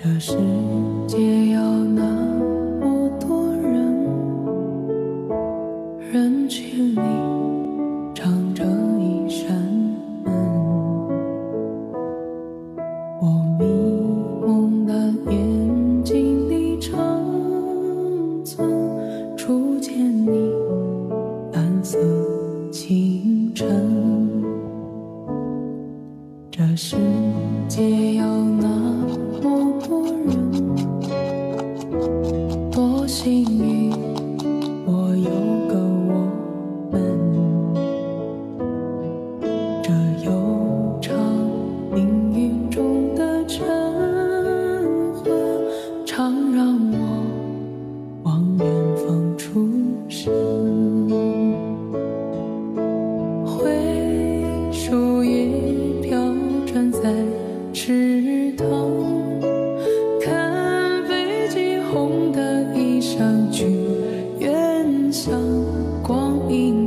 这世界要那么多人，人群里藏着一扇门。我迷蒙的眼睛里长存初见你蓝色清晨。这世界要那么多人，多幸运我有个我们。这悠长命运中的晨昏，常让我望远方出神。灰树叶飘转在池塘，看飞机轰的一声去，远向光阴